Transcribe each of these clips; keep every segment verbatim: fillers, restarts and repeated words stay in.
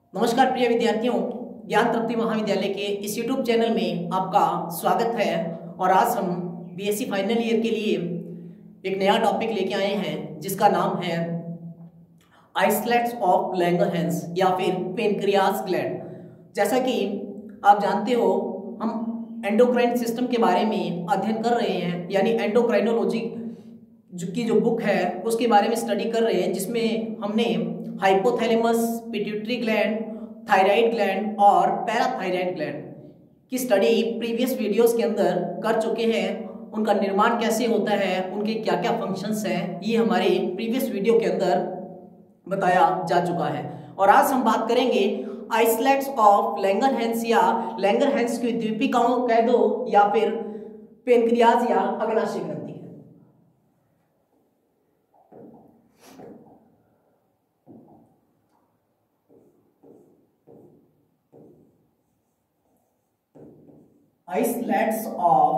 नमस्कार प्रिय विद्यार्थियों, ज्ञान तृप्ति महाविद्यालय के इस यूट्यूब चैनल में आपका स्वागत है। और आज हम बीएससी फाइनल ईयर के लिए एक नया टॉपिक लेके आए हैं जिसका नाम है आइसलेट्स ऑफ लैंगरहैंस या फिर पेनक्रियास ग्लैंड। जैसा कि आप जानते हो, हम एंडोक्राइन सिस्टम के बारे में अध्ययन कर रहे हैं, यानी एंडोक्राइनोलॉजी की जो बुक है उसके बारे में स्टडी कर रहे हैं, जिसमें हमने hypothalamus, pituitary gland, thyroid gland और पैराथायराइड ग्लैंड की स्टडी प्रीवियस वीडियोस के अंदर कर चुके हैं। उनका निर्माण कैसे होता है, उनके क्या क्या फंक्शंस हैं, ये हमारे प्रीवियस वीडियो के अंदर बताया जा चुका है। और आज हम बात करेंगे आइसलेट्स ऑफ लैंगरहैंस या लैंगरहैंस की द्वीपिकाओं कह दो, या फिर पेनक्रियाज या अग्नाशय ग्रंथि। Islets of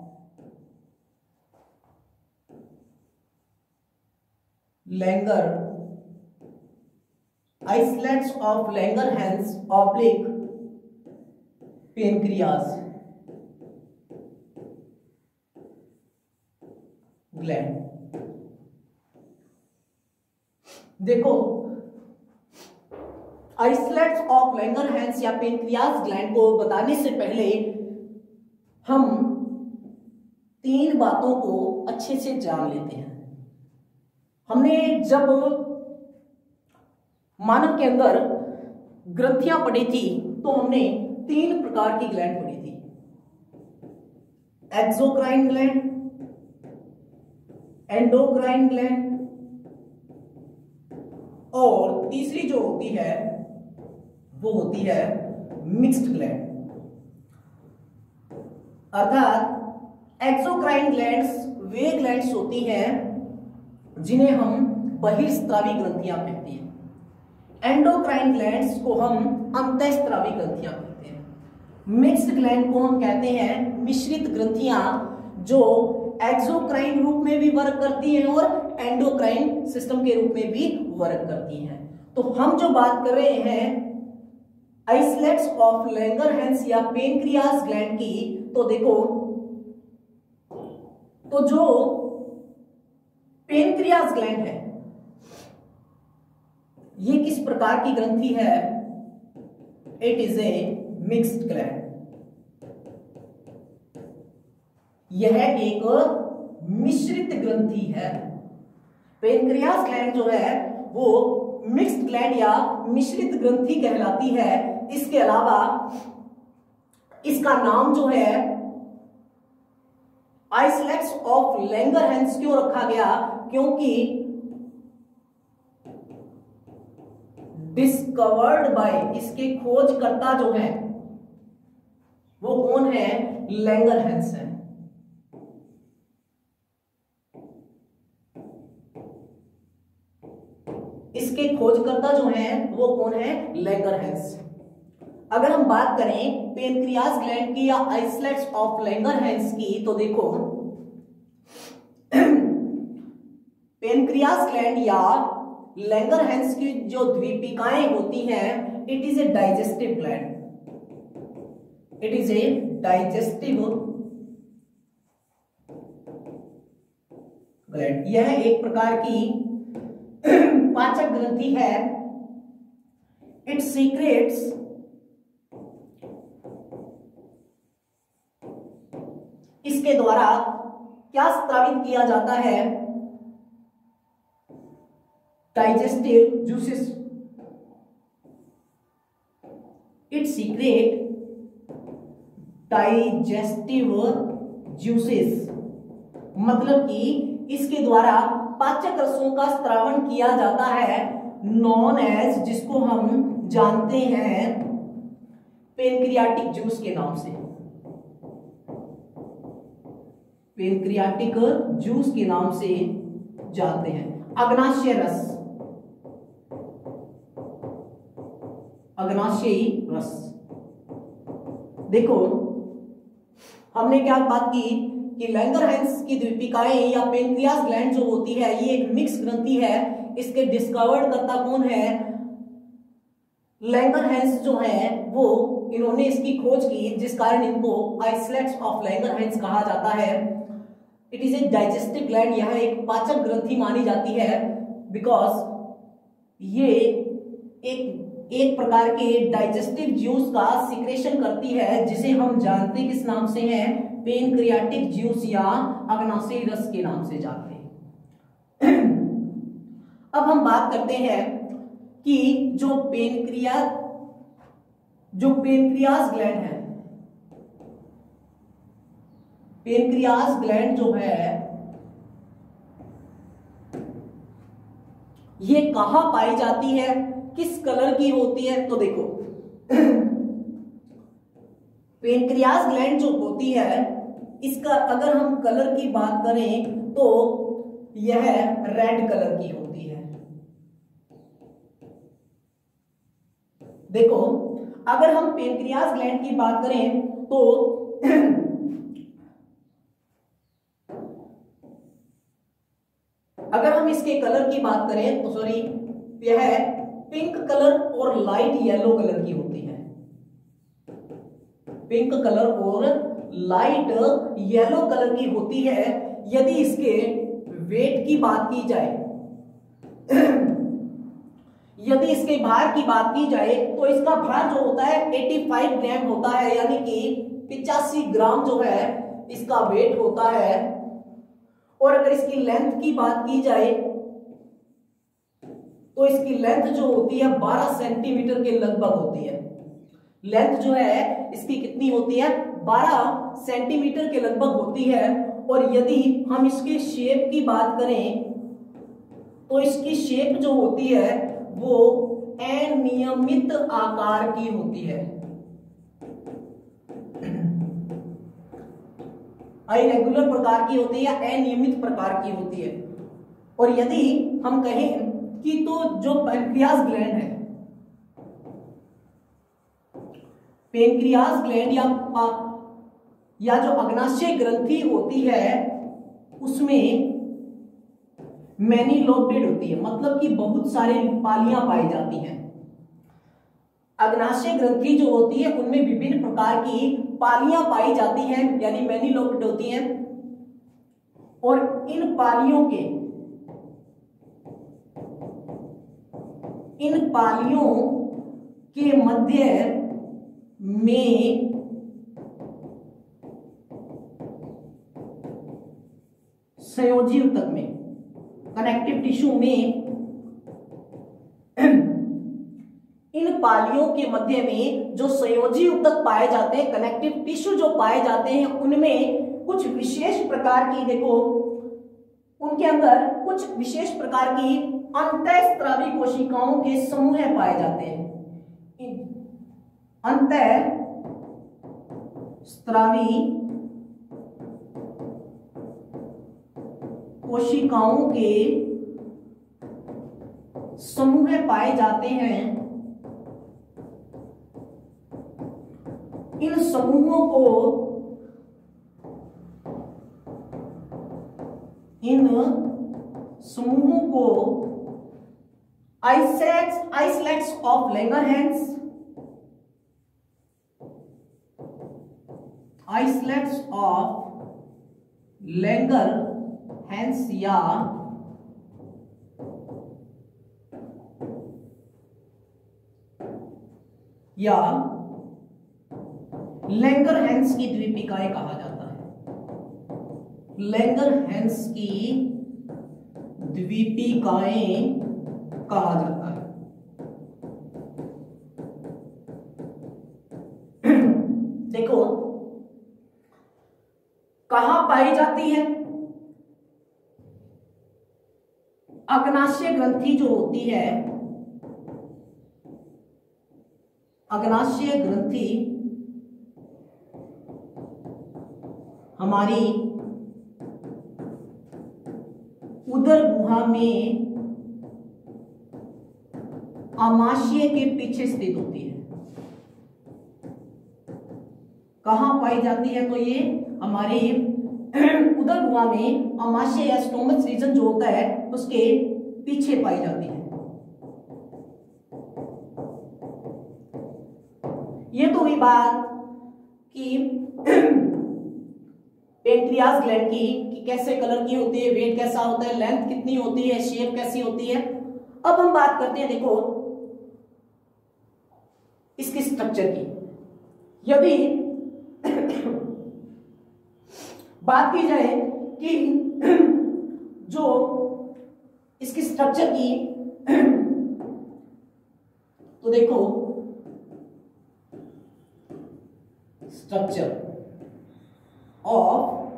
Langer Islets of Langerhans oblique pancreas gland। देखो, आइसलेट्स ऑफ लैंगरहैंस या पेनक्रियास ग्लैंड को बताने से पहले हम तीन बातों को अच्छे से जान लेते हैं। हमने जब मानव के अंदर ग्रंथियां पढ़ी थी तो हमने तीन प्रकार की ग्लैंड पढ़ी थी, एक्सोक्राइन ग्लैंड, एंडोक्राइन ग्लैंड और तीसरी जो होती है वो होती है मिक्स्ड ग्लैंड। अर्थात एक्सोक्राइन ग्लैंड्स वे ग्लैंड्स होती हैं जिन्हें हम बहिर्स्त्रावी ग्रंथियां कहते हैं। एंडोक्राइन ग्लैंड्स को हम अंतःस्त्रावी ग्रंथियां कहते हैं। मिक्स्ड ग्लैंड को हम कहते हैं मिश्रित ग्रंथियां, जो एक्सोक्राइन रूप में भी वर्क करती हैं और एंडोक्राइन सिस्टम के रूप में भी वर्क करती हैं। तो हम जो बात कर रहे हैं आइसलेट्स ऑफ लैंगरहैंस या पेनक्रियास ग्लैंड की, तो देखो, तो जो पेनक्रियास ग्लैंड है ये किस प्रकार की ग्रंथि है? It is a mixed gland. यह एक मिश्रित ग्रंथि है। पेनक्रियास ग्लैंड जो है वो मिक्स्ड ग्लैंड या मिश्रित ग्रंथि कहलाती है। इसके अलावा इसका नाम जो है आइसलेट्स ऑफ लैंगरहैंस क्यों रखा गया? क्योंकि डिस्कवर्ड बाय, इसके खोजकर्ता जो है वो कौन है? लैंगरहैंस है। इसके खोजकर्ता जो हैं वो कौन है? लैंगरहैंस। अगर हम बात करें पेनक्रियास ग्लैंड की या आइसलेट्स ऑफ लैंगरहैंस की, तो देखो पेनक्रियास ग्लैंड या लैंगरहैंस की जो द्वीपिकाएं होती हैं, it is a digestive gland. It is a digestive gland. यह एक प्रकार की पाचक ग्रंथि है। इट सीक्रेट्स इसके द्वारा क्या स्त्रावित किया जाता है? Digestive juices. It secrete digestive juices, मतलब कि इसके द्वारा पाचक रसों का स्त्रावण किया जाता है, नॉन एज, जिसको हम जानते हैं पेनक्रियाटिक जूस के नाम से। पेनक्रियाटिक जूस के नाम से जानते हैं। अग्नाशय रस, अग्नाशयी रस। देखो, हमने क्या बात की कि लैंगरहैंस की द्वीपिकाएं या पेनक्रियास ग्लैंड जो होती है ये एक मिक्स ग्रंथि है। इसके डिस्कवर्ड करता कौन है? लैंगरहैंस जो है वो इन्होंने इसकी खोज की, जिस कारण इनको आइसलेट्स ऑफ लैंगरहैंस कहा जाता है। It is a digestive gland, यह एक पाचक ग्रंथि मानी जाती है, बिकॉज ये एक एक प्रकार के डाइजेस्टिव ज्यूस का सिक्रेशन करती है, जिसे हम जानते किस नाम से है, पेनक्रियाटिक ज्यूस या अग्नाशयी रस के नाम से जानते हैं। अब हम बात करते हैं कि जो पेनक्रिया जो पेनक्रियास ग्लैंड है, पेनक्रियास ग्लैंड जो है ये कहां पाई जाती है, किस कलर की होती है? तो देखो पेनक्रियास ग्लैंड जो होती है इसका अगर हम कलर की बात करें तो यह रेड कलर की होती है। देखो अगर हम पेनक्रियास ग्लैंड की बात करें तो अगर हम इसके कलर की बात करें तो सॉरी यह पिंक कलर और लाइट येलो कलर की होती है। पिंक कलर और लाइट येलो कलर की होती है। यदि इसके वेट की बात की जाए यदि इसके भार की बात की जाए तो इसका भार जो होता है पचासी ग्राम होता है, यानी कि पिचासी ग्राम जो है इसका वेट होता है। और अगर इसकी लेंथ की बात की जाए तो इसकी लेंथ जो होती है बारह सेंटीमीटर के लगभग होती है। लेंथ जो है इसकी कितनी होती है, बारह सेंटीमीटर के लगभग होती है। और यदि हम इसके शेप की बात करें तो इसकी शेप जो होती है वो अनियमित आकार की होती है, इरेगुलर प्रकार की होती है या अनियमित प्रकार की होती है। और यदि हम कहें कि तो जो पेनक्रियास ग्लैंड है, पेनक्रियास ग्लैंड या या जो अग्नाशय ग्रंथि होती है उसमें मैनी लोब्डेड होती है, मतलब कि बहुत सारे पालियां पाई जाती हैं। अग्नाशय ग्रंथि जो होती है उनमें विभिन्न प्रकार की पालियां पाई जाती हैं, यानी मैनी लोब्ड होती हैं। और इन पालियों के इन पालियों के मध्य में संयोजी ऊतक में कनेक्टिव टिश्यू में इन पालियों के मध्य में जो संयोजी ऊतक पाए जाते हैं, कनेक्टिव टिश्यू जो पाए जाते हैं, उनमें कुछ विशेष प्रकार की देखो उनके अंदर कुछ विशेष प्रकार की अंतःस्रावी कोशिकाओं के समूह पाए जाते हैं। अंतःस्रावी कोशिकाओं के समूह पाए जाते हैं। इन समूहों को इन समूहों को islets islets of Langerhans islets of Langerhans या या लैंगरहैंस की द्वीपिकाएं कहा जाता है। लैंगरहैंस की द्वीपिकाएं कहा जाता है। देखो कहां पाई जाती है? अग्नाशय ग्रंथि जो होती है, अग्नाशय ग्रंथि हमारी उदर गुहा में आमाशय के पीछे स्थित होती है। कहां पाई जाती है? तो ये हमारे उदर गुहा में आमाशय या स्टोमच रीजन जो होता है उसके पीछे पाई जाती है। आपने बात की पेनक्रियाज ग्लैंड की कि कैसे कलर की होती है, वेट कैसा होता है, लेंथ कितनी होती है, शेप कैसी होती है। अब हम बात करते हैं देखो इसके स्ट्रक्चर की। यदि बात की जाए कि जो इसकी स्ट्रक्चर की, तो देखो structure of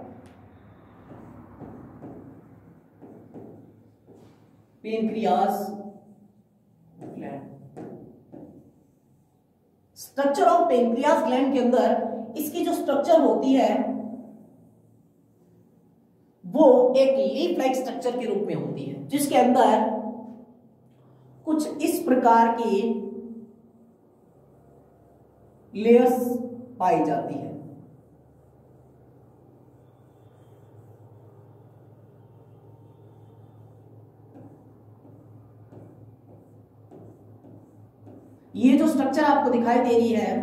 pancreas gland, structure of pancreas gland के अंदर इसकी जो स्ट्रक्चर होती है वो एक लीफ लाइक स्ट्रक्चर के रूप में होती है, जिसके अंदर कुछ इस प्रकार की लेयर्स पाई जाती है। ये जो स्ट्रक्चर आपको दिखाई दे रही है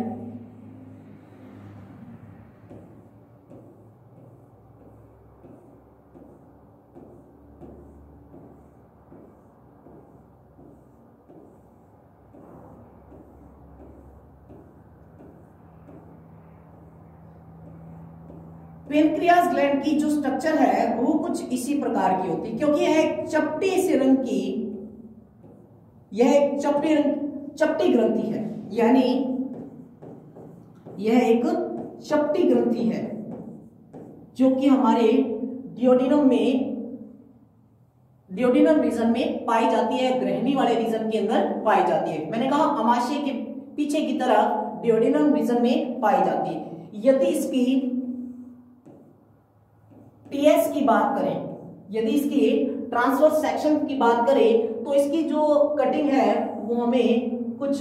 पेनक्रियास ग्लैंड की जो स्ट्रक्चर है वो कुछ इसी प्रकार की होती है, क्योंकि यह एक चपटे से रंग की, यह एक चपटे रंग चपटी ग्रंथि है, यानी यह एक चपटी ग्रंथि है जो कि हमारे डियोडिनम में डियोडिनम रीजन में पाई जाती है, ग्रहणी वाले रीजन के अंदर पाई जाती है। मैंने कहा अमाशय के पीछे की तरफ डियोडिनम रीजन में पाई जाती है। यदि इसकी टीएस की बात करें, यदि इसकी ट्रांसवर्स सेक्शन की बात करें, तो इसकी जो कटिंग है वो हमें कुछ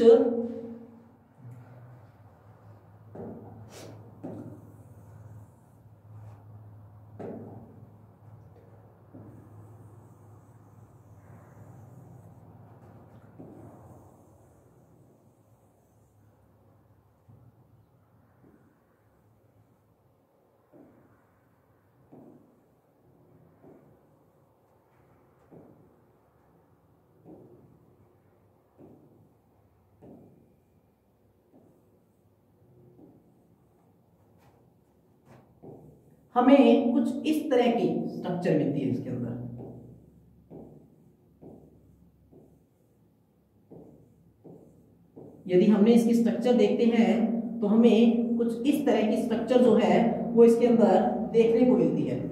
हमें कुछ इस तरह की स्ट्रक्चर मिलती है इसके अंदर। यदि हमने इसकी स्ट्रक्चर देखते हैं तो हमें कुछ इस तरह की स्ट्रक्चर जो है वो इसके अंदर देखने को मिलती है।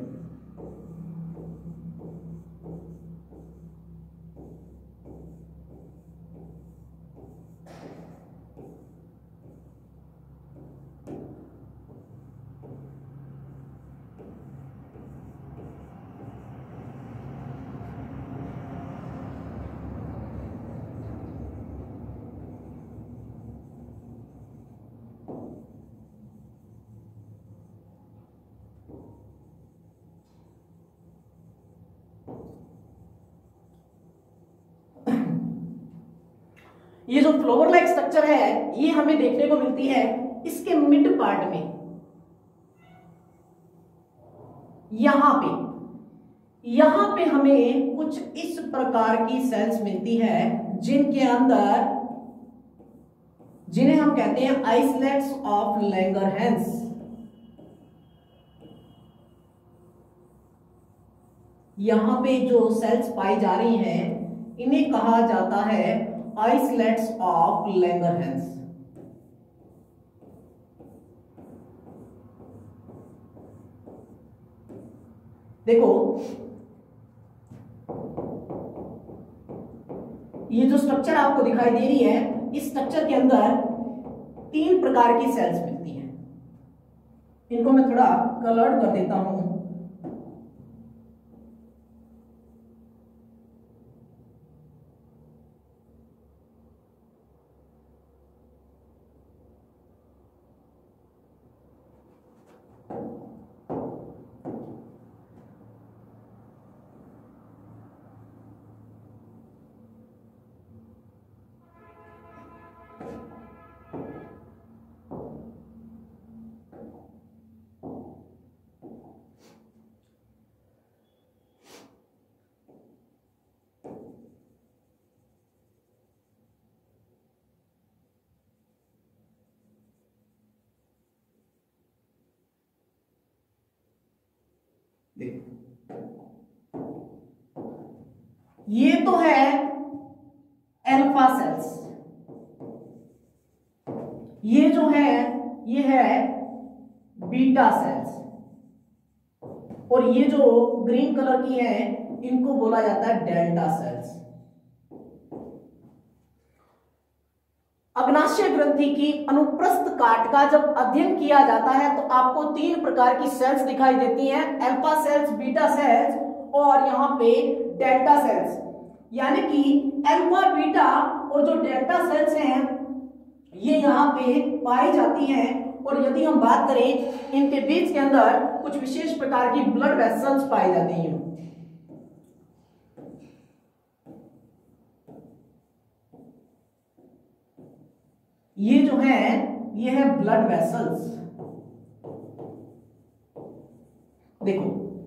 ये जो फ्लोवर लाइक स्ट्रक्चर है ये हमें देखने को मिलती है इसके मिड पार्ट में, यहां पे यहां पे हमें कुछ इस प्रकार की सेल्स मिलती है जिनके अंदर, जिन्हें हम कहते हैं आइसलेट्स ऑफ लैंगरहैंस। यहां पे जो सेल्स पाई जा रही हैं इन्हें कहा जाता है आइसलेट्स ऑफ लैंगरहैंस। देखो ये जो स्ट्रक्चर आपको दिखाई दे रही है, इस स्ट्रक्चर के अंदर तीन प्रकार की सेल्स मिलती हैं। इनको मैं थोड़ा कलर्ड कर देता हूं। ये तो है अल्फा सेल्स, ये जो है ये है बीटा सेल्स, और ये जो ग्रीन कलर की है इनको बोला जाता है डेल्टा सेल्स। अग्नाशय ग्रंथि की अनुप्रस्थ काट का जब अध्ययन किया जाता है तो आपको तीन प्रकार की सेल्स दिखाई देती हैं, अल्फा सेल्स, बीटा सेल्स और यहां पे डेल्टा सेल्स। यानी कि अल्फा, बीटा और जो डेल्टा सेल्स हैं ये यहां पे पाई जाती हैं। और यदि हम बात करें इनके बीच के अंदर कुछ विशेष प्रकार की ब्लड वेसल्स पाई जाती हैं। ये जो है ये है ब्लड वेसल्स। देखो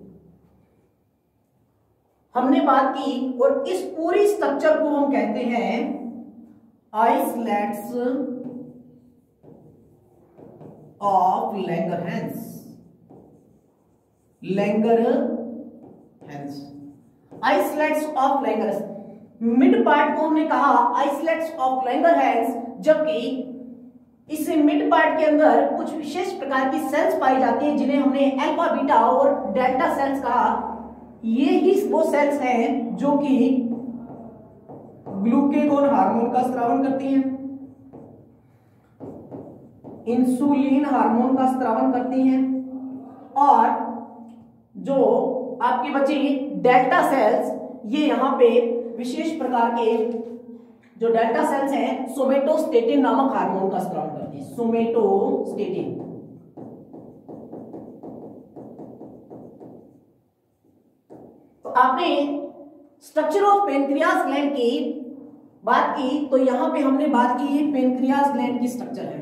हमने बात की और इस पूरी स्ट्रक्चर को हम कहते हैं islets of Langerhans. Langerhans islets of Langerhans, mid part को हमने कहा आइसलेट्स ऑफ लैंगरहैंस, जबकि इस मिड पार्ट के अंदर कुछ विशेष प्रकार की सेल्स पाई जाती हैं जिन्हें हमने अल्फा, बीटा और डेल्टा सेल्स कहा। ये ही वो सेल्स हैं जो कि ग्लूकेगॉन हार्मोन का स्रावन करती हैं, इंसुलिन हार्मोन का स्रावन करती हैं, और जो आपकी बची डेल्टा सेल्स ये यहां पे विशेष प्रकार के जो डेल्टा सेल्स हैं सोमेटोस्टेटिन नामक हार्मोन का स्राव करती है। सोमेटोस्टेटिन। तो आपने स्ट्रक्चर ऑफ पेनक्रियास ग्लैंड की बात की तो यहां पे हमने बात की पेनक्रियास ग्लैंड की स्ट्रक्चर है।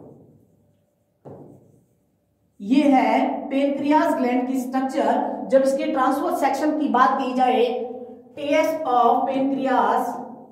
ये है पेनक्रियास ग्लैंड की स्ट्रक्चर। जब इसके ट्रांसवर्स सेक्शन की बात की जाए, TS of pancreas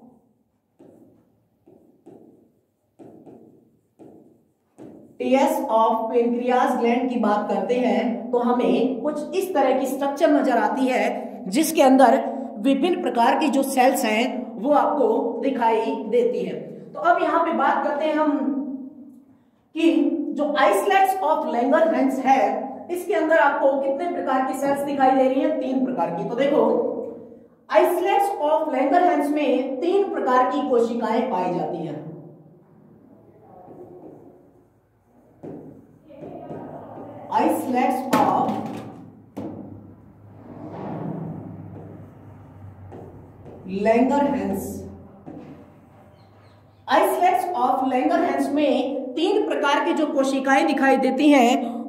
TS of pancreas gland की बात करते हैं तो हमें कुछ इस तरह की स्ट्रक्चर नजर आती है जिसके अंदर विभिन्न प्रकार की जो सेल्स हैं वो आपको दिखाई देती है। तो अब यहां पे बात करते हैं हम कि जो आइसलेट्स ऑफ लैंगरहैंस है इसके अंदर आपको कितने प्रकार की सेल्स दिखाई दे रही हैं? तीन प्रकार की। तो देखो आइसलेट्स ऑफ लैंगरहैंस में तीन प्रकार की कोशिकाएं पाई जाती हैं। Islets of Langerhans islets of Langerhans में तीन प्रकार की जो कोशिकाएं दिखाई देती हैं।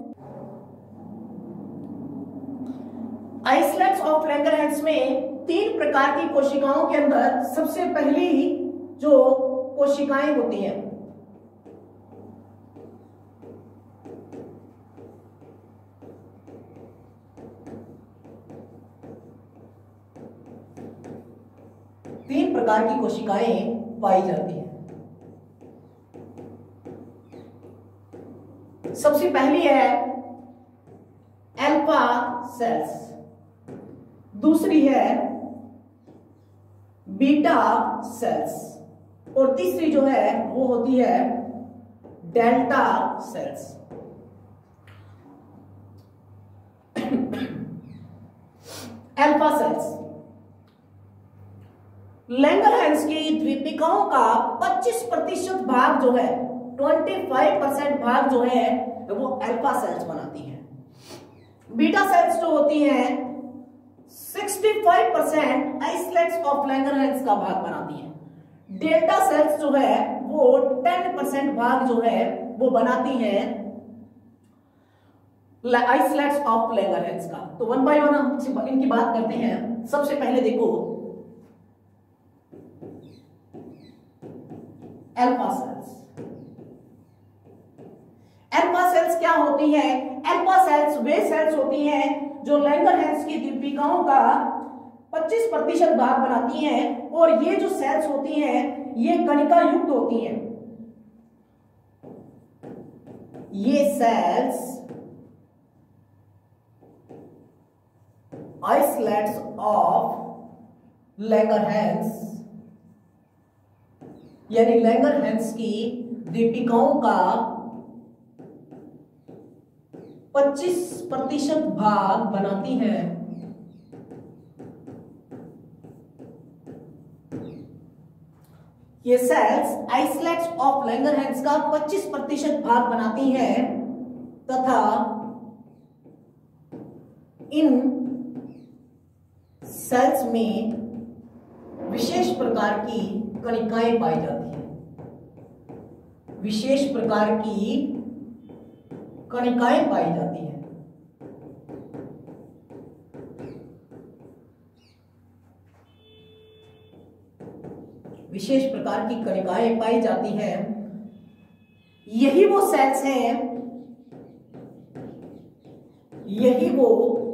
आइसलेट्स ऑफ लैंगरहैंस में तीन प्रकार की कोशिकाओं के अंदर सबसे पहली जो कोशिकाएं होती हैं तीन प्रकार की कोशिकाएं पाई जाती हैं। सबसे पहली है अल्फा सेल्स, दूसरी है बीटा सेल्स और तीसरी जो है वो होती है delta cells. Alpha cells Langerhans की द्वीपिकाओं का पच्चीस प्रतिशत भाग जो है पच्चीस परसेंट भाग जो है वो अल्फा सेल्स बनाती हैं। बीटा सेल्स जो होती हैं पैंसठ परसेंट आइसलेट्स ऑफ लैंगरहैंस का भाग बनाती हैं। डेल्टा सेल्स जो है वो दस परसेंट भाग जो है वो बनाती हैं आइसलेट्स ऑफ लैंगरहैंस का। तो वन बाय वन हम इनकी बात करते हैं। सबसे पहले देखो अल्फा सेल्स। अल्फा सेल्स क्या होती हैं? अल्फा सेल्स वे सेल्स होती हैं जो लैंगरहैंस की दीपिकाओं का पच्चीस प्रतिशत भाग बनाती हैं और ये जो सेल्स होती हैं ये कणिका युक्त होती हैं। ये सेल्स आइसलेट्स ऑफ लैंगरहैंस यानी लैंगरहैंस की दीपिकाओं का पच्चीस प्रतिशत भाग बनाती हैं। ये सेल्स आइसलेट्स ऑफ लैंगरहैंस का पच्चीस प्रतिशत भाग बनाती हैं तथा इन सेल्स में विशेष प्रकार की कणिकाएं पाई जाती हैं। विशेष प्रकार की कणिकाएं पाई जाती हैं। विशेष प्रकार की कणिकाएं पाई जाती हैं। यही वो सेल्स हैं, यही वो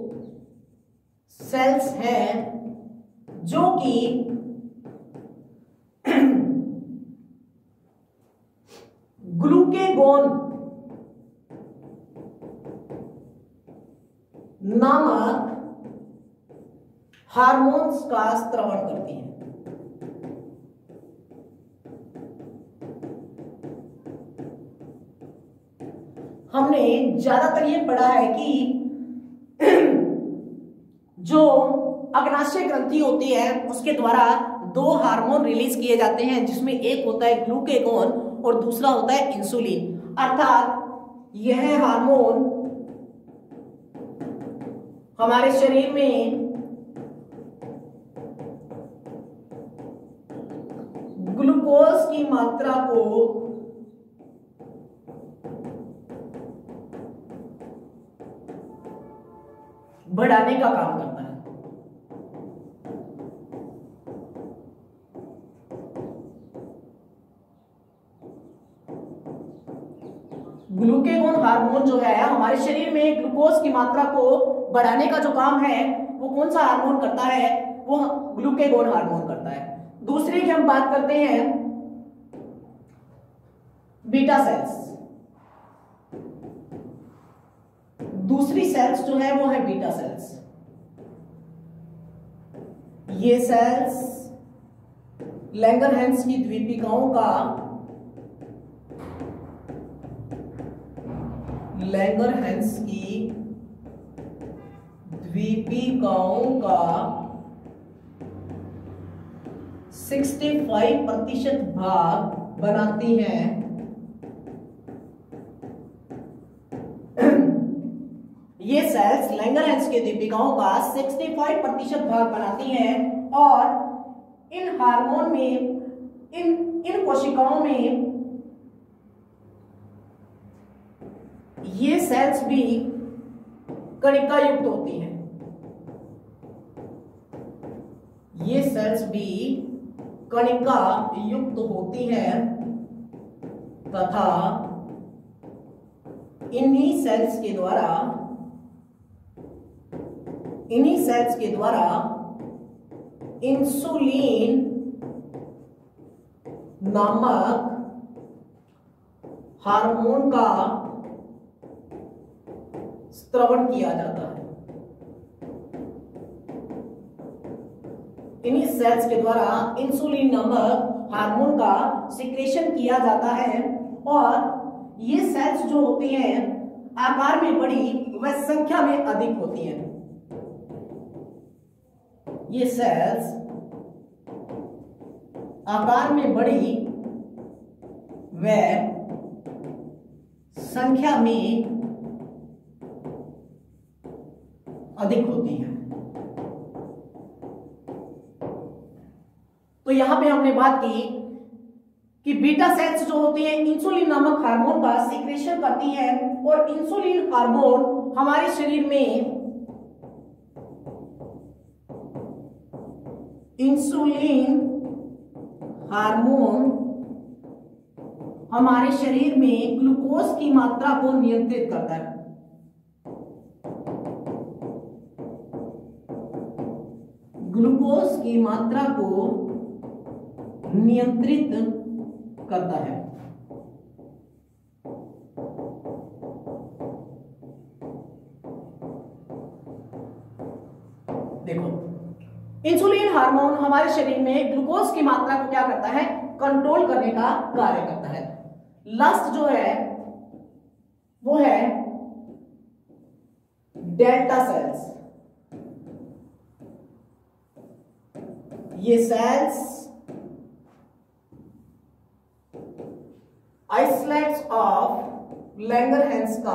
सेल्स हैं जो कि ग्लूकेगॉन नामक हार्मोन्स का स्रावन करती हैं। हमने ज्यादातर ये पढ़ा है कि जो अग्नाशय ग्रंथि होती है उसके द्वारा दो हार्मोन रिलीज किए जाते हैं, जिसमें एक होता है ग्लूकेगॉन और दूसरा होता है इंसुलिन। अर्थात यह हार्मोन हमारे शरीर में ग्लूकोज की मात्रा को बढ़ाने का काम करता है। ग्लूकेगॉन हार्मोन जो है हमारे शरीर में ग्लूकोज की मात्रा को बढ़ाने का जो काम है वो कौन सा हार्मोन करता है? वो ग्लूकेगॉन हार्मोन करता है। दूसरी की हम बात करते हैं बीटा सेल्स। दूसरी सेल्स जो है वो है बीटा सेल्स। ये सेल्स लैंगरहैंस की द्वीपिकाओं का लैंगरहैंस की द्वीपिकाओं का पैंसठ प्रतिशत भाग बनाती हैं। ये सेल्स लैंगरहैंस के दीपिकाओं का पैंसठ प्रतिशत भाग बनाती हैं और इन हार्मोन में इन इन कोशिकाओं में ये सेल्स भी कणिका युक्त होती हैं। ये सेल्स भी कणिका युक्त होती हैं तथा इन्हीं सेल्स के द्वारा इन्हीं सेल्स के द्वारा इंसुलिन नामक हार्मोन का स्रावन किया जाता है। इन्हीं सेल्स के द्वारा इंसुलिन नामक हार्मोन का सिक्रेशन किया जाता है और ये सेल्स जो होती हैं आकार में बड़ी व संख्या में अधिक होती हैं। ये सेल्स आकार में बड़ी व संख्या में अधिक होती हैं। तो यहां पे हमने बात की कि बीटा सेल्स जो होती हैं इंसुलिन नामक हार्मोन का सीक्रेशन करती हैं और इंसुलिन हार्मोन हमारे शरीर में इंसुलिन हार्मोन हमारे शरीर में ग्लूकोज की मात्रा को नियंत्रित करता है। ग्लूकोज की मात्रा को नियंत्रित करता है। इंसुलिन हार्मोन हमारे शरीर में ग्लूकोज की मात्रा को क्या करता है, कंट्रोल करने का कार्य करता है। लास्ट जो है वो है डेल्टा सेल्स। ये सेल्स आइसलेट्स ऑफ लैंगरहैंस का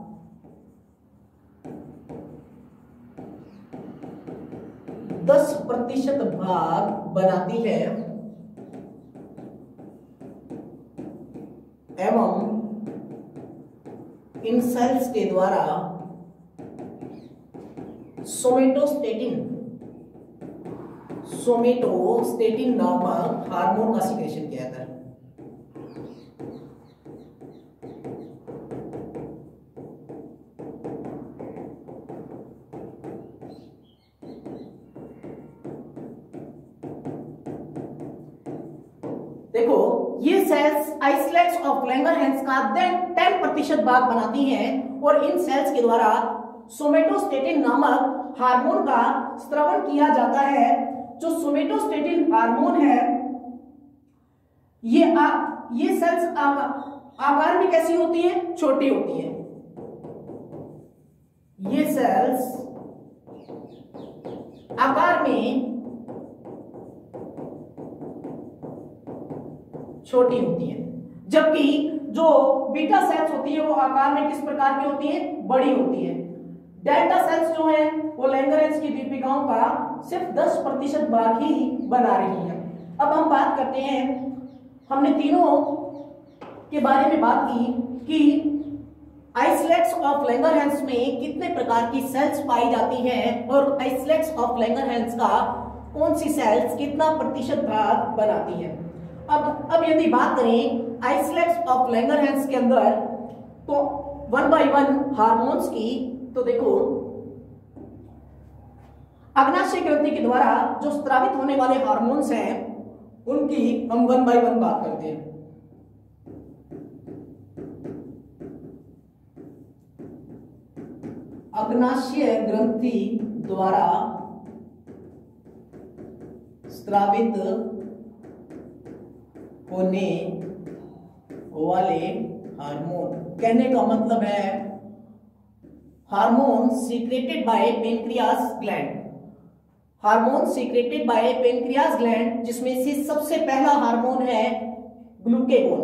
दस प्रतिशत भाग बनाती है एवं इन सेल्स के द्वारा सोमेटोस्टेटिन सोमेटोस्टेटिन नामक हार्मोन का सिक्रेशन किया जाता है। देखो ये सेल्स आइसलेट्स ऑफ लैंगरहैंस का टेन प्रतिशत भाग बनाती हैं और इन सेल्स के द्वारा सोमेटोस्टेटिन नामक हार्मोन का स्त्रवण किया जाता है। जो सोमेटोस्टेटिन हार्मोन है ये आ, ये सेल्स आ, आकार में कैसी होती है, छोटी होती है। ये सेल्स आकार में छोटी होती है, जबकि जो बीटा सेल्स होती है वो आकार में किस प्रकार की होती है, बड़ी होती है। डेल्टा सेल्स जो है वो लैंगरहैंस की दीपिकाओं का सिर्फ दस प्रतिशत भाग ही बना रही है। अब हम बात करते हैं, हमने तीनों के बारे में बात की कि आइसलेट्स ऑफ लैंगरहैंस में कितने प्रकार की सेल्स पाई जाती हैं और आइसलेट्स ऑफ लैंगरहैंस का कौन सी सेल्स कितना प्रतिशत भाग बनाती है। अब अब यदि बात करें आइसलेट्स ऑफ लैंगरहैंस के अंदर तो वन बाय वन हार्मोन्स की, तो देखो अग्नाशय ग्रंथि के द्वारा जो स्रावित होने वाले हार्मोन्स हैं उनकी हम वन बाय वन बात करते हैं। अग्नाशय ग्रंथि द्वारा स्रावित होने वाले हार्मोन, कहने का मतलब है hormone secreted by pancreas gland, hormone secreted by pancreas gland, जिसमें से सबसे पहला हार्मोन है ग्लूकेगोन।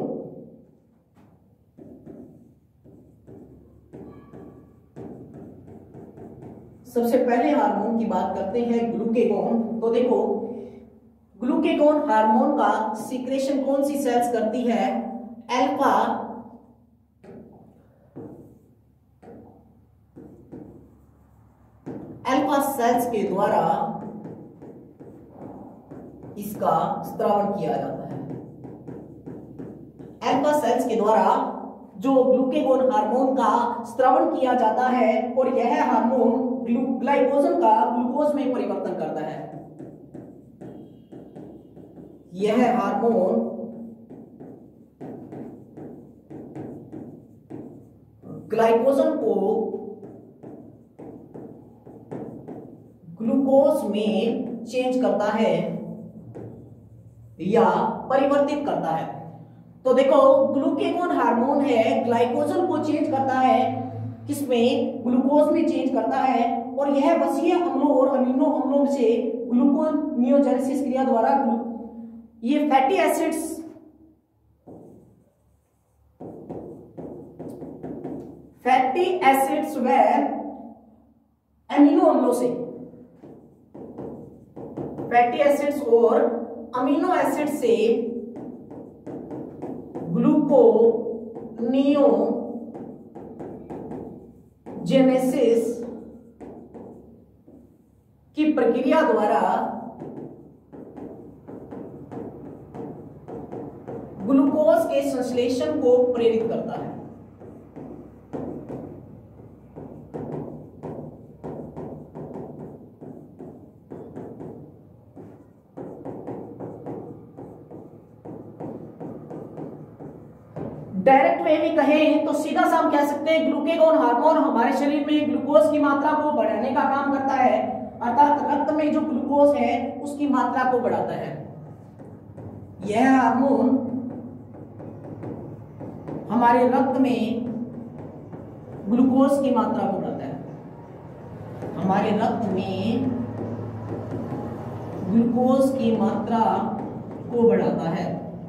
सबसे पहले हार्मोन की बात करते हैं ग्लूकेगोन। तो देखो ग्लूकेगोन हार्मोन का सीक्रेशन कौन सी सेल्स करती है, अल्फा अल्फा सेल्स के द्वारा इसका स्त्रावण किया जाता है। अल्फा सेल्स के द्वारा जो ग्लूकेगोन हार्मोन का स्त्रावण किया जाता है और यह हार्मोन ग्लाइकोजन का ग्लूकोज में परिवर्तन करता है। यह हार्मोन ग्लाइकोजन को ग्लूकोज में चेंज करता है या परिवर्तित करता है। तो देखो ग्लूकेगोन हार्मोन है, ग्लाइकोजन को चेंज करता है, किसमें, ग्लूकोज में चेंज करता है और यह वसीय अम्लों और अमीनो अम्लों से ग्लूकोनियोजेनेसिस क्रिया द्वारा ये फैटी एसिड्स फैटी एसिड्स व अमीनो अम्लों से फैटी एसिड्स और अमीनो एसिड से ग्लूकोनियोजेनेसिस की प्रक्रिया द्वारा ग्लूकोज के संश्लेषण को प्रेरित करता है। डायरेक्ट वे में कहें तो सीधा सा हम कह सकते हैं ग्लूकेगोन हार्मोन हमारे शरीर में ग्लूकोज की मात्रा को बढ़ाने का काम करता है। अर्थात रक्त में जो ग्लूकोज है उसकी मात्रा को बढ़ाता है। यह हार्मोन हमारे रक्त में ग्लूकोज की मात्रा को बढ़ाता है, हमारे रक्त में ग्लूकोज की मात्रा को बढ़ाता है।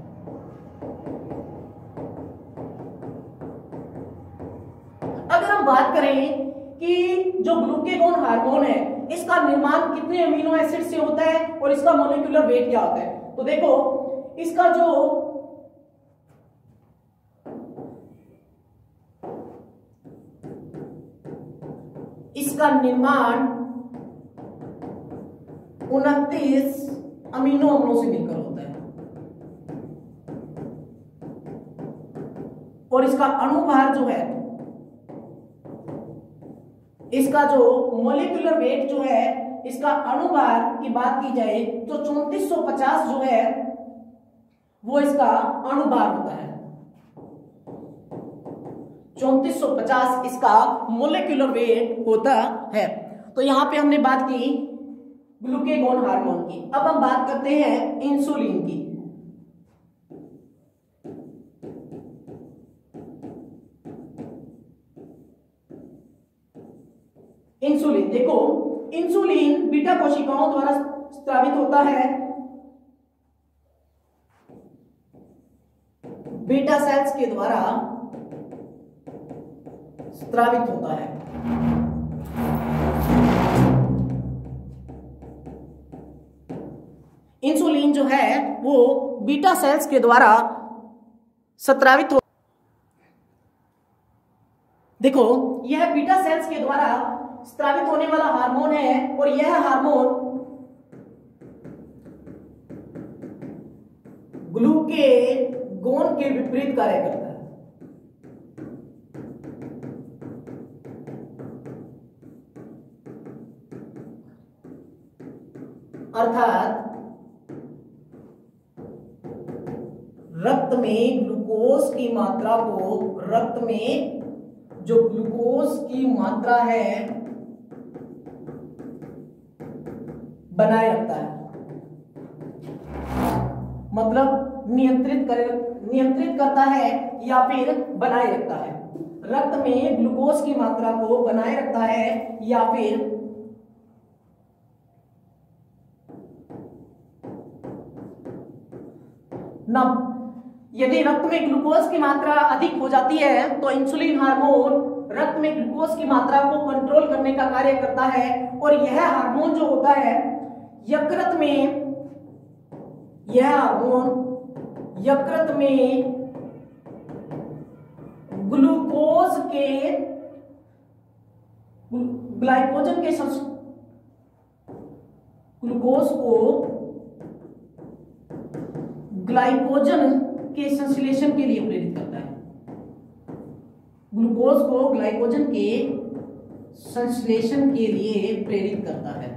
अगर हम बात करें कि जो ग्लूकेगॉन हार्मोन है इसका निर्माण कितने अमीनो एसिड से होता है और इसका मॉलिक्यूलर वेट क्या होता है, तो देखो इसका जो इसका निर्माण उनतीस अमीनो अम्लों से मिलकर होता है और इसका अणुभार जो है, इसका जो मॉलिक्यूलर वेट जो है, इसका अणुभार की बात की जाए तो चौंतीस सौ पचास जो है वो इसका अणुभार होता है। चौंतीस सौ पचास इसका मॉलिक्यूलर वेट होता है। तो यहां पे हमने बात की ग्लूकेगॉन हार्मोन की। अब हम बात करते हैं इंसुलिन की। इंसुलिन, देखो इंसुलिन बीटा कोशिकाओं द्वारा स्रावित होता है, बीटा सेल्स के द्वारा स्रावित होता है। इंसुलिन जो है वो बीटा सेल्स के द्वारा स्रावित हो देखो यह बीटा सेल्स के द्वारा स्रावित होने वाला हार्मोन है और यह हार्मोन ग्लूकेगॉन के विपरीत कार्य करता है। अर्थात रक्त में ग्लूकोज की मात्रा को रक्त में जो ग्लूकोज की मात्रा है बनाए रखता है, मतलब नियंत्रित कर नियंत्रित करता है या फिर बनाए रखता है। रक्त में ग्लूकोज की मात्रा को बनाए रखता है या फिर न यदि रक्त में ग्लूकोज की मात्रा अधिक हो जाती है तो इंसुलिन हार्मोन रक्त में ग्लूकोज की मात्रा को कंट्रोल करने का कार्य करता है और यह हार्मोन जो होता है यकृत में यह हार्मोन यकृत में ग्लूकोज के ग्लाइकोजन के ग्लूकोज को ग्लाइकोजन के संश्लेषण के लिए प्रेरित करता है। ग्लूकोज को ग्लाइकोजन के संश्लेषण के लिए प्रेरित करता है।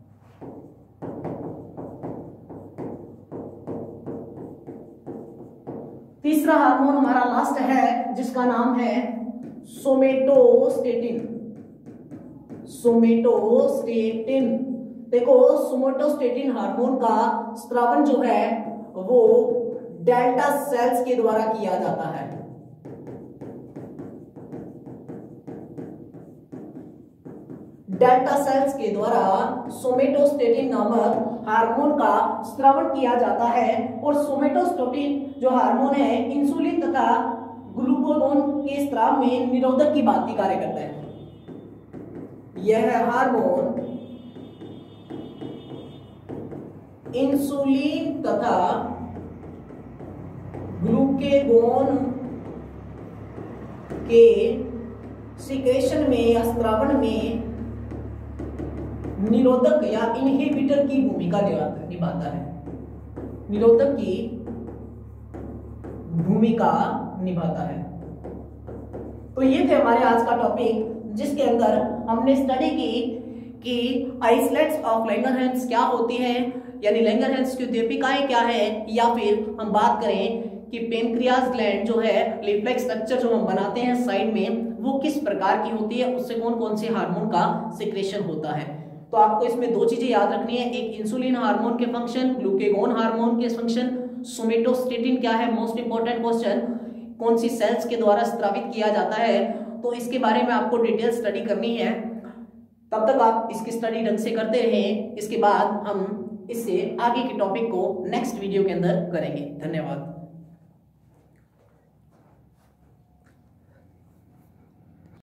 तीसरा हार्मोन हमारा लास्ट है जिसका नाम है सोमेटोस्टेटिन। सोमेटोस्टेटिन, देखो सोमेटोस्टेटिन हार्मोन का स्रावन जो है वो डेल्टा सेल्स के द्वारा किया जाता है। डेल्टा सेल्स के द्वारा सोमेटोस्टेटिन नामक हार्मोन का स्रावन किया जाता है और सोमेटोस्टेटिन जो हार्मोन है इंसुलिन तथा ग्लूकागॉन के स्राव में निरोधक की भांति कार्य करता है। यह हार्मोन इंसुलिन तथा ग्लूकेगॉन के सिक्रेशन में या स्रावण में निरोधक या इनहिबिटर की भूमिका निभाता है। निरोधक की भूमिका निभाता है। तो ये थे हमारे आज का टॉपिक जिसके अंदर हमने स्टडी की कि आइसलेट्स ऑफ लैंगरहैंस क्या होती है, यानी लैंगरहैंस की उद्दीपिकाएं क्या है, या फिर हम बात करें कि पेनक्रियाज ग्लैंड जो है रिफ्लेक्स स्ट्रक्चर जो हम बनाते हैं साइड में वो किस प्रकार की होती है, उससे कौन कौन से हार्मोन का सिक्रेशन होता है। तो तो आपको इसमें दो चीजें याद रखनी है, एक इंसुलिन हार्मोन के फंक्शन, ग्लूकेगोन हार्मोन के फंक्शन, सोमेटोस्टेटिन क्या है, मोस्ट इंपॉर्टेंट क्वेश्चन, कौन सी सेल्स के द्वारा स्रावित किया जाता है, तो इसके बारे में आपको डिटेल स्टडी करनी है। तब तक आप इसकी स्टडी ढंग से करते रहें, इसके बाद हम इससे आगे के टॉपिक को नेक्स्ट वीडियो के अंदर करेंगे। धन्यवाद।